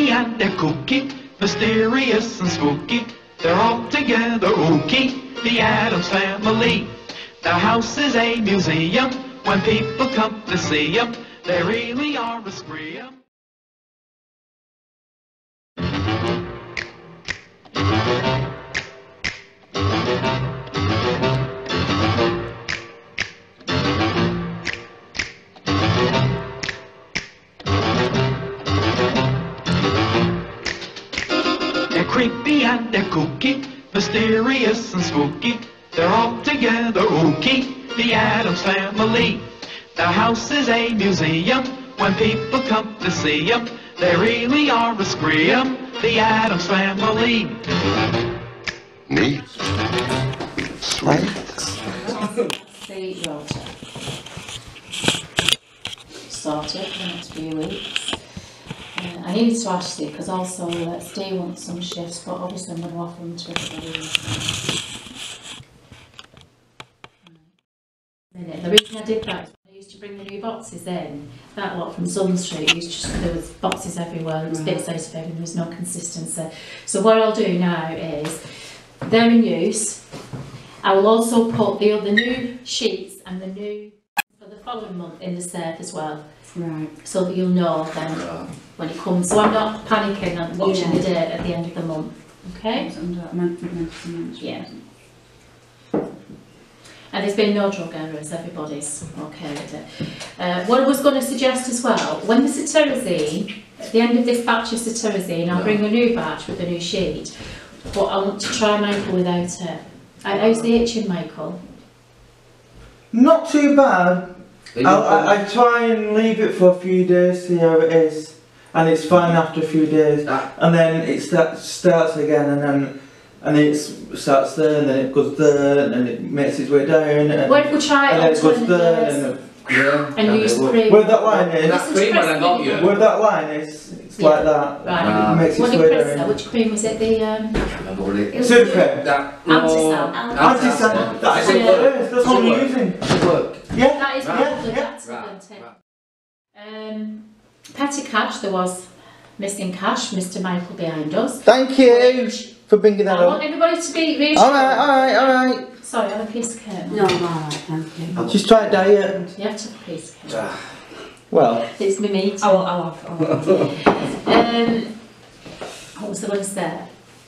creepy and they're kooky, mysterious and spooky. They're all together ooky, the Addams Family. Their house is a museum, when people come to see them, they really are a scream. They're creepy and they're kooky, mysterious and spooky. They're all together ooky, the Addams Family. Their house is a museum, when people come to see them, they really are a scream, the Addams Family. Neat. Sweet. The rota. Sorted for the next few weeks. I needed to ask you because also Steve wants some shifts, but obviously I'm going to offer them to everybody. The reason I did that is when I used to bring the new boxes in, that lot from Sun Street, there was boxes everywhere, there was bits out of everything, there was no consistency. So what I'll do now is, they're in use. I will also put the new sheets and the new for the following month in the safe as well. Right. So that you'll know then when it comes. So I'm not panicking and watching the date at the end of the month. Okay? Yeah. And there's been no drug errors, everybody's okay with it. What I was going to suggest as well, when the cetirizine, at the end of this batch of cetirizine, I'll bring a new batch with a new sheet, but I want to try Michael without it. How's the itching, Michael? Not too bad. I try and leave it for a few days, see how it is, and it's fine after a few days, and then it starts again, and it starts there, and then it goes there, and then it makes its way down, and what if we try then it goes there, and use cream? Where that line is, that cream when I got you. where that line is, it's like that. Right. It makes What its did way Chris say? down. Which cream was it? The Supercream. Antisal. Antisal. That's it. That's what we're using. Does it work? Yeah. That is probably that's Petty cash, there was missing cash, Mr. Michael behind us. Thank you for bringing that I up. want everybody to be reassured. Alright. Sorry, have a piece of cake. No, I'm alright, thank you. Just try a diet. You have to have a piece of cake. Well. It's my meat. I'll What was I going to say?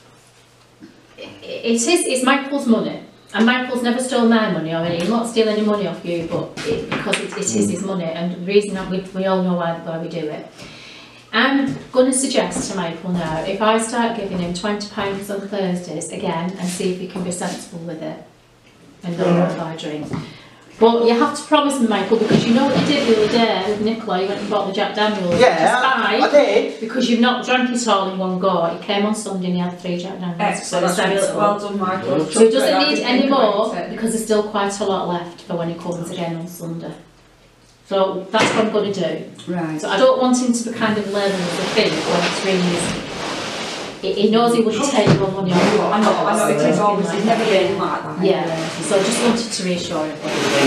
It's Michael's money. And Michael's never stole my money, or he'll not steal any money off you, but because it is his money, and the reason that we all know why we do it. I'm going to suggest to Michael now, if I start giving him £20 on Thursdays again, and see if he can be sensible with it, and not buy a drink. But you have to promise me, Michael, because you know what you did the other day with Nicola, you went and bought the Jack Daniels. Yeah, I did. Because you've not drank it all in one go. He came on Sunday and he had 3 Jack Daniels. Excellent, that's well done, Michael. So he doesn't need any more, because there's still quite a lot left for when he comes again on Sunday. So that's what I'm going to do. Right. So I don't want him to be kind of labelled as a thief when it's really easy. He knows he wouldn't take your money off. I know it is always, he's never been like that. Yeah, so I just wanted to reassure him.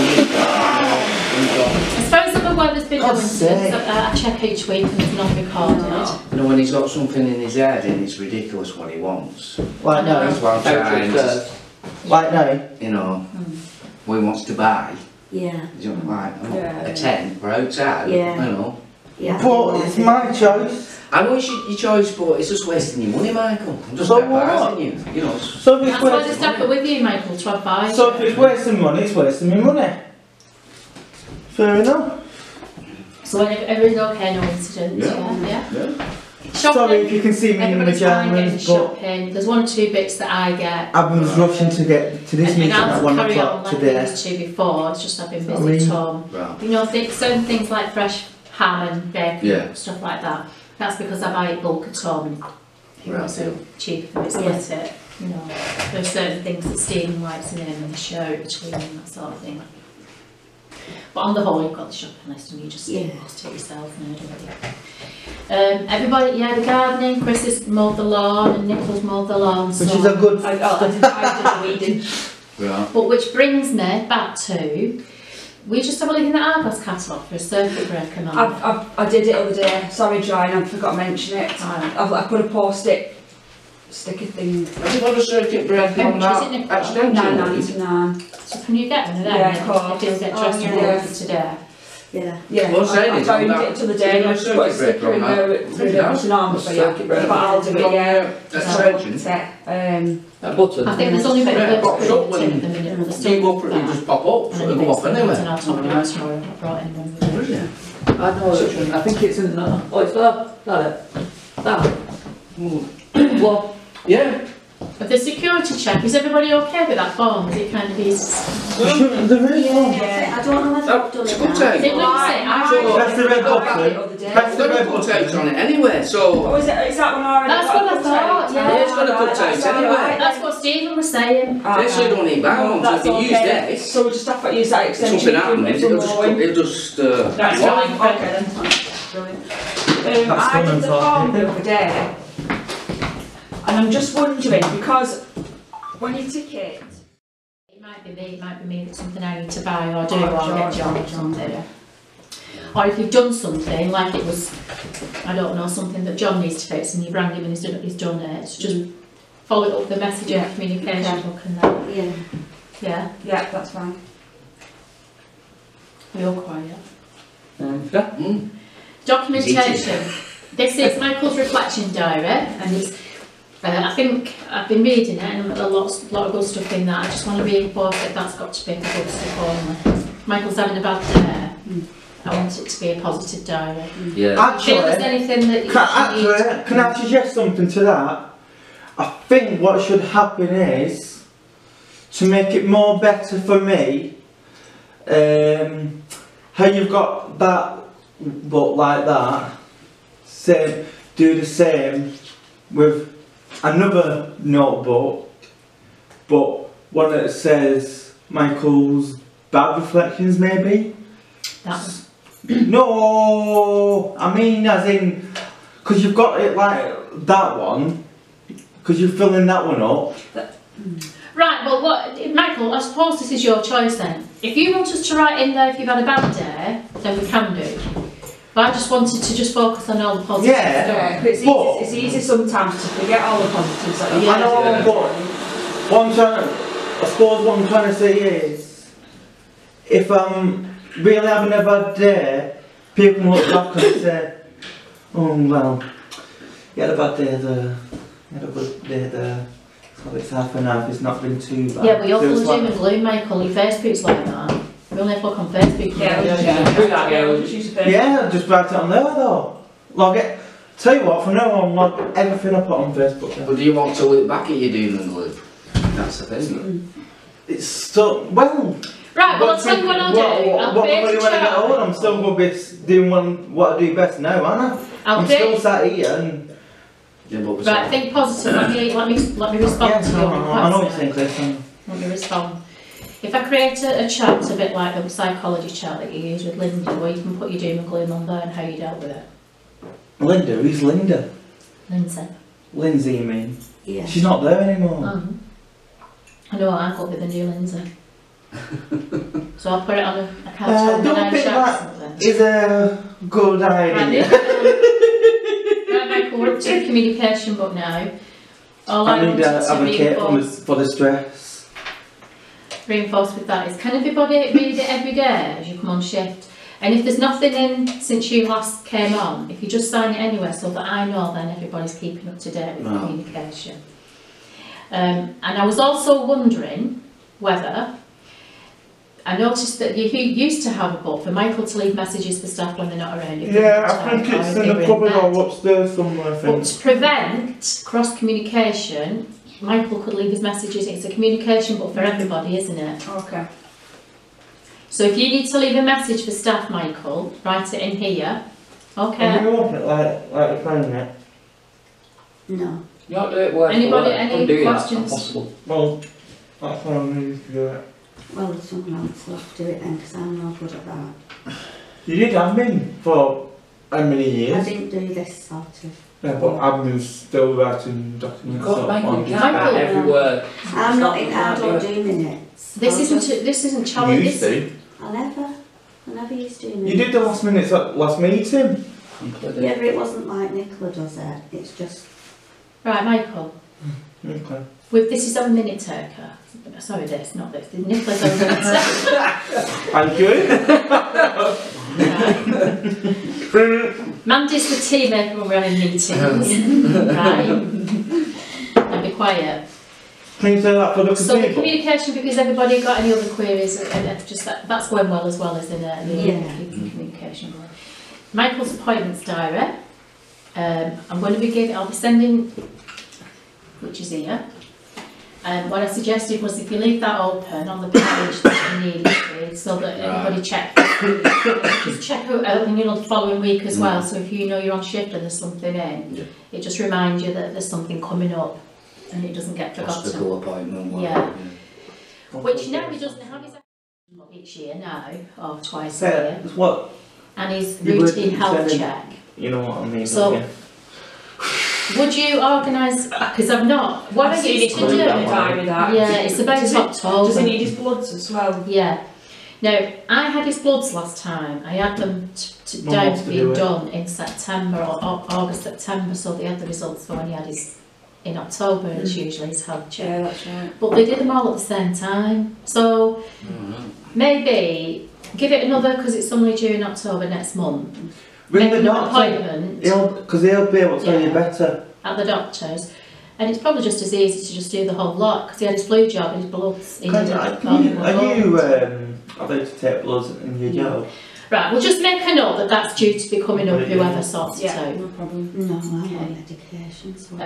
As far as I'm aware, there's been no incidents. I check each week and there's not recorded. You know, when he's got something in his head and it's ridiculous what he wants. Like now. That's what I'm trying to, Like now. you know, what he wants to buy. Yeah. You know, like a tent for outside, Yeah. you know. Yeah. But it's my choice. I know it's your choice, but it's just wasting your money, Michael. I'm just So advising what? you know. So if it's That's why I wasting, just stuck it with you, Michael, to advise. so if it's wasting money, it's wasting me money. Fair enough. So everything's okay, no incidents? Yeah. Shopping, Sorry if you can see me in my everybody's fine getting pajamas, but shopping. There's 1 or 2 bits that I get. I was rushing to get to this And meeting I'll at 1 carry on o'clock like I today. used to before, it's just I've been busy Sorry. at home. Right. You know, certain things like fresh ham and bacon, Yeah. stuff like that. That's because I buy it bulk at home and it Right. was so cheap for me to split it. You know, there's certain things that Stephen likes in him and the show between and that sort of thing. But on the whole, you've got the shopping list and you just stick to it yourself and everybody. Everybody, yeah, the gardening, Chris has mowed the lawn and Nicola's mowed the lawn. Which is a good... I did the weeding. Right. But which brings me back to we just have a look in the Argos catalogue for a circuit breaker, man. I did it the other day. Sorry, Joanne, I forgot to mention it. Right. I've put a post-it sticky thing. Have you got a circuit breaker on that extension? 999. So can you get one of them? Yeah, of course. If you'll get Oh, dressed yeah. for today. Yeah. Well, I'm saying I is on found that- it the other day and I just put a sticker in there through the button for you. But I'll do it, yeah. Extension. That button. I think there's only been Yeah, a pops up when at the minute. but there's you go still for it, that. you just pop up, And so then it'll go off and anyway. I'll talk about it tomorrow. I brought in one. Brilliant. I know which one. I think it's in that. Oh, it's that it. That. Well, Yeah. But the security check, is everybody okay with that form? Is it kind of easy? There is one. Yeah, I don't know whether I've done It's it a good now. take. Is it like So- Press the red I button. did it the other day. Press It's the got a red cupcake button. on it anyway, so... Oh, is that one already? That's what I thought, yeah. Yeah, it's got a cupcake anyway. That's what Stephen was saying. This you don't need that one, so if you use this, So we just have to use that extension. something happens, it'll just That's what? fine, okay then. Brilliant. That's I did fun the and form fun. the other day, and I'm just wondering, because when you tick it, It might be me, that's something I need to buy or do, or get John or something. Or if you've done something, like it was, I don't know, something that John needs to fix and you rang him and he's done it, so just follow it up the message and communication book and that. yeah, Yeah, yeah, that's fine. we're all quiet. Mm. Documentation. This is Michael's reflection diary, and it's. I think I've been reading it, and a lot of good stuff in that. I just want to reinforce that that's got to be the good stuff only. If Michael's having a bad day, I want it to be a positive diary. Yeah. Feel there's anything that you need. Can I suggest something to that? I think what should happen is to make it more better for me. How you've got that book like that. Same. Do the same with another notebook, but one that says Michael's bad reflections, maybe. That No, I mean as in, because you've got it like that one, because you're filling that one up. Right, well, Michael, I suppose this is your choice then. If you want us to write in there if you've had a bad day, then we can do. But I just wanted to just focus on all the positives. Yeah. But it's easy sometimes to forget all the positives that you I know, but I suppose what I'm trying to say is, if I'm really having a bad day, people can look back and say, oh well, you had a bad day there, you had a good day there, so it's half and half, it's not been too bad. Yeah, but you're So full it's of doom and gloom, Michael. Your Facebook's like that. We only have to look on Facebook. we'll just use the Yeah, just write it on there though. Log it. Tell you what, from now on, log everything I put on Facebook. Now. But do you want to look back at your doom and gloom? That's the thing. It's still, well... Right, well, I'll tell you what I'll do. I'll What create when a I get old, chart. I'm still going to be doing what I do best now, aren't I? I'll I'm still create. sat here and... Yeah, but Right, think positive. Let me respond Yeah, to your I know what request. you're saying, Cliff. Let me respond. If I create a chart, a bit like the psychology chart that you use with Linda, where you can put your doom and gloom on there and how you dealt with it. Linda, who's Linda? Lindsay. Lindsay, you mean? Yeah. She's not there anymore. I know I could be the new Lindsay. So I'll put it on a couch Don't think that is a good Right, idea. right, Michael, we're up to the communication book now. All I I need wanted to to advocate for the stress. reinforce with that is, can everybody read it every day as you come on shift? And if there's nothing in since you last came on, if you just sign it anyway so that I know then everybody's keeping up to date with the communication. And I was also wondering whether, I noticed that you used to have a book for Michael to leave messages for staff when they're not around. Yeah, I think it's in the cupboard or upstairs somewhere, I But think. to prevent cross-communication, Michael could leave his messages. It's a communication book for everybody, isn't it? Okay. So if you need to leave a message for staff, Michael, write it in here. Okay. Can you open it like the phone net? No. You don't do it word Anybody- for word. any Couldn't do that, questions? It's not possible. Well, that's what I need to do it. Well, someone else will have to do it then, because I'm not good at that. You did admin for how many I years? didn't do this sort of. Yeah, but admin's still writing documents. You've got to up make on- it count Michael. every word. I'm not in, I don't do minutes. This isn't You challenge. used to. I never. never used to do You did the last minutes at last meeting. Yeah, but it wasn't like Nicola does it. It's just... Right, Michael. Okay. This is our minute taker. Sorry, this, not this. Nicola's our minute taker. Thank you. Right. Mandy's the team maker when we're having meetings. Right. And be quiet. Can you say that for the So the people? communication, because everybody got any other queries, and just that's going well as well as in the communication. Michael's appointments diary. I'm going to be I'll be sending, which is here. What I suggested was if you leave that open on the page that you need it with, so that everybody checks. Just check out the following week as well. So if you know you're on shift and there's something in, it just reminds you that there's something coming up, and it doesn't get forgotten. Hospital appointment. Yeah. Which now he doesn't have his each year now, or twice a year. What? And his You routine would health send check. You know what I mean? So, yeah. Would you organise, because I've not, what I seen used it to do, that. yeah, it's about October. Does he need his bloods as well? Yeah. Now, I had his bloods last time. I had them down to be done in September or August, September, so they had the results for when he had his, in October, and it's usually his health check. Yeah, that's right. But they did them all at the same time. So, maybe give it another, because it's only due in October next month. Ring Make the an doctor. appointment. Because he'll be able to tell you better. At the doctor's. And it's probably just as easy to just do the whole lot, because he had his flu job and his bloods. Are you allowed to take bloods in your job? Right, we'll just make a note that that's due to be coming up, whoever sorts it out. No problem. No, I'm on medication, so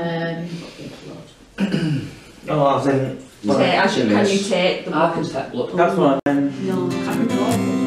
Oh, as in... Can you take the I can take blood. That's what I mean. No, I can't.